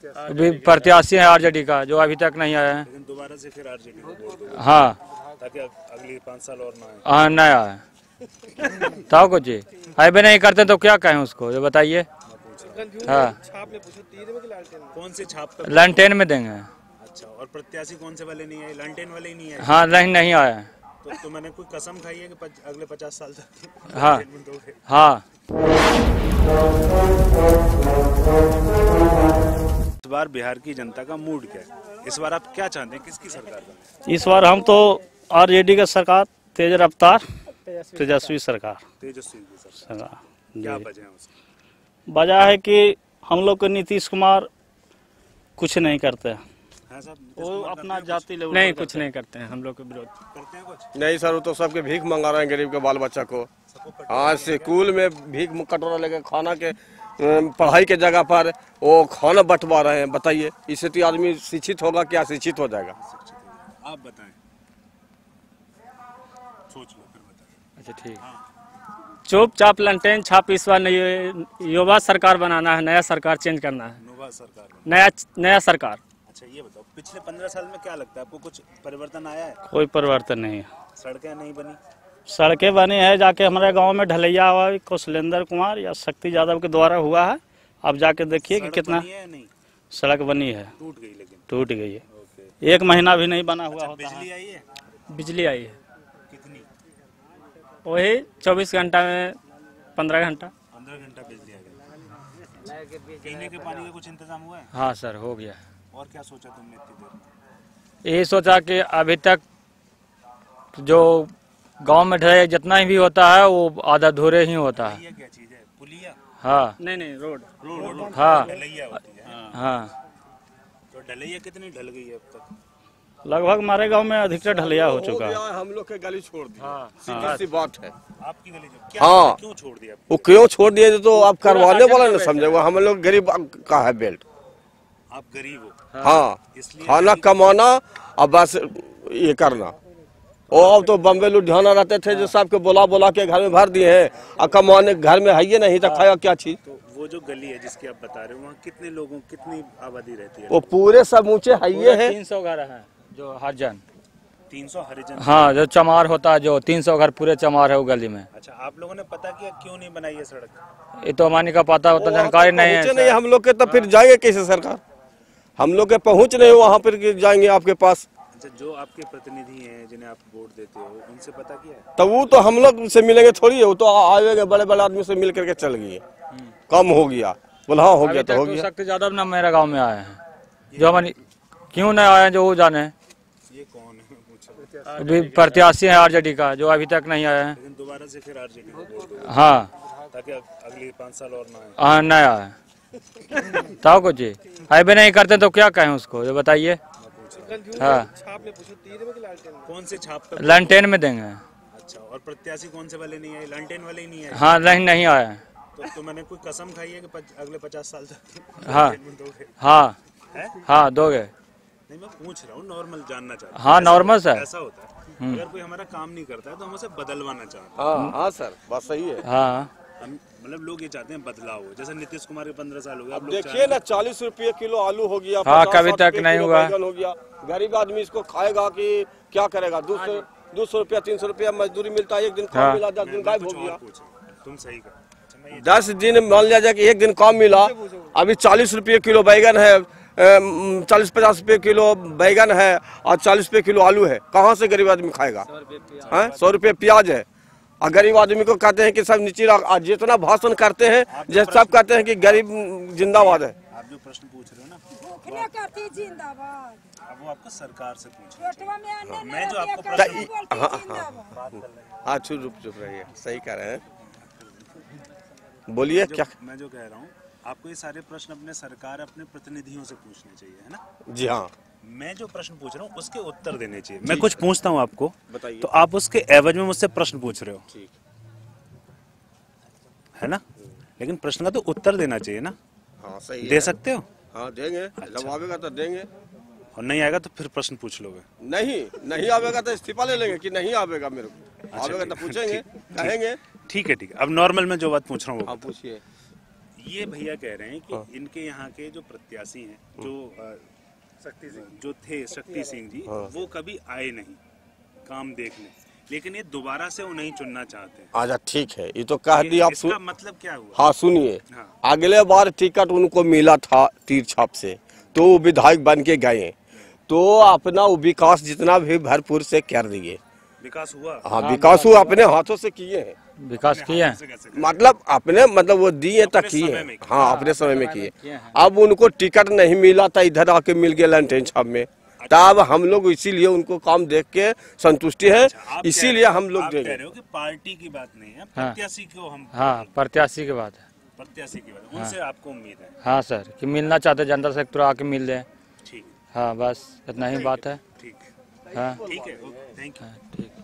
अभी प्रत्याशी है आरजेडी का, जो अभी तक नहीं आया है। लेकिन दोबारा से फिर आरजेडी को वोट दोगे? हाँ, ताकि अगले 5 साल और ना आए। हाँ नहीं आया तो कुछ अभी नहीं करते तो क्या कहें उसको, ये बताइए। हाँ, कौन से छाप पर? लालटेन में देंगे। अच्छा, और प्रत्याशी कौन से वाले नहीं आए? लालटेन वाले ही नहीं आए? हाँ, नहीं आया है। तो मैंने कोई कसम खाई है कि अगले 50 साल तक हाँ दोगे? हाँ। इस बार बिहार की जनता का मूड क्या है? इस बार आप क्या चाहते हैं, किसकी सरकार का? इस बार हम तो आरजेडी का सरकार, तेज रफ्तार तेजस्वी सरकार। तेजस्वी की सरकार। क्या वजह है उसकी? वजह है कि हम लोग को नीतीश कुमार कुछ नहीं करते हैं। वो अपना जाति लेवल नहीं, कुछ नहीं करते हैं। हम लोग के विरोध करते हैं कुछ? नहीं सर, वो तो सबके भीख मंगा रहे हैं, गरीब के बाल बच्चा को। हाँ, स्कूल में भीख कटोरा लेके खाना के पढ़ाई के जगह पर वो खाना बंटवा रहे हैं। बताइए, इससे तो आदमी शिक्षित होगा क्या शिक्षित हो जाएगा? आप बताएं, सोच लो फिर बताएं। अच्छा ठीक। चुपचाप लंटेन छाप इस बार नहीं, युवा सरकार बनाना है, नया सरकार चेंज करना है, नोवा सरकार नया सरकार। अच्छा, ये बताओ, पिछले 15 साल में क्या लगता है आपको, कुछ परिवर्तन आया है? कोई परिवर्तन नहीं है। सड़कें नहीं बनी? सड़कें बनी है, जाके हमारे गांव में ढलैया हुआ है, कौशलेंद्र कुमार या शक्ति यादव के द्वारा हुआ है। आप जाके देखिए कि कितना नहीं? सड़क बनी है, टूट गई। लेकिन टूट गई है, 1 महीना भी नहीं बना हुआ होता है। बिजली आई है? बिजली आई है कितनी? वही 24 घंटा में 15 घंटा। 15 घंटा बिजली आ गई। पीने के पानी का कुछ इंतजाम हुआ है? हाँ सर, हो गया। और क्या सोचा तुमने इतनी देर? यही सोचा कि अभी तक जो गांव में ढलाई जितना ही भी होता है वो आधा अधूरे ही होता है। ये क्या चीज है? पुलिया? हाँ नहीं, रोड। हाँ ढलैया होती है। हाँ। तो ढलैया कितनी ढल गई है अब तक? लगभग हमारे गांव में अधिकतर ढलैया हो चुका है। हम लोग के गली छोड़ दी। हाँ। सीधी सी बात है। आपकी गली जो हाँ, क्यों छोड़ दिया? वो क्यों छोड़ दिए तो आप करवाने वाला ना समझेगा। हम लोग गरीब का है बेल्ट। आप गरीब हो? हाँ, इसलिए खाना कमाना और बस ये करना। और तो बम्बे लुधियाना रहते थे जो सबके बोला के घर में भर दिए हैं, और कमाने घर में है ये नहीं तो खाया क्या चीज? तो वो जो गली है जिसकी आप बता रहे हो, वहाँ कितने लोगों, कितनी आबादी रहती है? वो पूरे सब ऊंचे है ये है। 300 घर है जो हरिजन। 300 हरिजन? हाँ, जो चमार होता है, जो 300 घर पूरे चमार है वो गली में। अच्छा, आप लोगों ने पता किया क्यों नहीं बनाई है सड़क? ये तो हमारे का पता होता, जानकारी नहीं है। नहीं हम लोग के, तो फिर जाएंगे कैसे सरकार? हम लोग के पहुँच नहीं वहाँ पर जाएंगे आपके पास। अच्छा, जो आपके प्रतिनिधि हैं जिन्हें आप वोट देते हो, उनसे पता किया है? तो वो तो हम लोग से मिलेंगे थोड़ी है, वो तो आएंगे बड़े बड़े आदमी से मिल करके चल गए। कम हो गया, बोला हाँ हो गया तो हो गया। शक्ति यादव ना मेरे गांव में आए हैं, जो हमारी क्यों नहीं आए जो वो जाने। ये कौन है? अभी प्रत्याशी है आरजेडी का, जो अभी तक नहीं आया है। लेकिन दोबारा से फिर आरजेडी को वोट दोगे? हाँ ताकि अगले 5 साल और ना आए। हाँ नहीं आया तो कुछ अभी नहीं करते तो क्या कहें उसको, ये बताइए। हाँ, कौन से छाप पर? लालटेन में देंगे। अच्छा, और प्रत्याशी कौन से वाले नहीं आए? लालटेन वाले ही नहीं आए? हाँ नहीं आया है। तो मैंने कोई कसम खाई है कि अगले 50 साल तक हाँ दोगे? हाँ है? हाँ दोगे। नहीं, मैं पूछ रहा हूँ, नॉर्मल जानना चाहता हूँ। हाँ नॉर्मल सर। ऐसा होता है, अगर कोई हमारा काम नहीं करता है तो हम उसे बदलवाना चाहते हैं। हाँ हाँ सर, बात सही है। हाँ, हम मतलब लोग ये चाहते हैं बदलाव हो। जैसे नीतीश कुमार के 15 साल हो गए, आप लोग देखिए ना, 40 रुपये किलो आलू हो गया। हाँ, 50 कभी तक रुपये नहीं किलो हुआ। बैंगन हो गया। गरीब आदमी इसको खाएगा कि क्या करेगा? 200 रुपया 300 रुपया मजदूरी मिलता है, एक दिन काम मिला 10 दिन गायब हो गया। तुम सही कर। 10 दिन मान लिया जाए कि एक दिन काम मिला। अभी 40 रुपये किलो बैगन है, 40-50 रुपये किलो बैगन है और 40 रुपये किलो आलू है। कहाँ से गरीब आदमी खाएगा? 100 रुपये प्याज है। और गरीब आदमी को कहते हैं कि सब नीचे, जितना भाषण करते हैं जैसे सब कहते हैं कि गरीब जिंदाबाद है। आप जो प्रश्न पूछ रहे हो ना, जिंदाबाद, अब वो आपको सरकार से पूछ रहे में मैं जो आपको प्रश्न हाँ चुप रहिए, सही कह रहे हैं, बोलिए क्या। मैं जो कह रहा हूँ, आपको ये सारे प्रश्न अपने सरकार, अपने प्रतिनिधियों से पूछने चाहिए, है ना? जी हाँ। मैं जो प्रश्न पूछ रहा हूँ उसके उत्तर देने चाहिए। मैं कुछ पूछता हूँ आपको, बताइए, तो आप उसके एवज में मुझसे प्रश्न पूछ रहे हो, ठीक है ना? लेकिन प्रश्न का तो उत्तर देना चाहिए ना? हाँ सही दे सकते हो? हाँ देंगे, जब आवेगा तो देंगे, और नहीं आएगा तो फिर प्रश्न पूछ लोगे? नहीं आवेगा तो इस्तीफा ले लेंगे कि नहीं आवेगा मेरे को। आवेगा तो पूछेंगे, कहेंगे। ठीक है। अब नॉर्मल में जो बात पूछ रहा हूँ, आप पूछिए। ये भैया कह रहे हैं कि इनके यहाँ के जो प्रत्याशी हैं, जो थे शक्ति सिंह जी, वो कभी आए नहीं काम देखने, लेकिन ये दोबारा से उन्हें चुनना चाहते हैं। अच्छा ठीक है, ये तो कह दिया आप। इसका मतलब क्या हुआ? हाँ सुनिए, हाँ। अगले बार टिकट उनको मिला था तीर छाप से, तो वो विधायक बन के गए, तो अपना वो विकास जितना भी भरपूर से कर दिए। विकास हुआ? हाँ विकास वो अपने हाथों से किए हैं, विकास किए हैं, मतलब अपने मतलब वो दिए तक किए हैं। हाँ अपने समय में किए। अब उनको टिकट नहीं मिला था, इधर आके मिल गया लैंटेन छाप में, तब हम लोग इसीलिए उनको काम देख के संतुष्टि है, इसीलिए हम लोग कह रहे हो कि पार्टी की बात नहीं है, प्रत्याशी को हम। हाँ प्रत्याशी की बात है, प्रत्याशी की बात, उनसे आपको उम्मीद है? हाँ सर, कि मिलना चाहते जनता से थोड़ा आके मिल जाए। ठीक, हाँ बस इतना ही बात है। ठीक, हाँ ठीक है, थैंक यू। ठीक।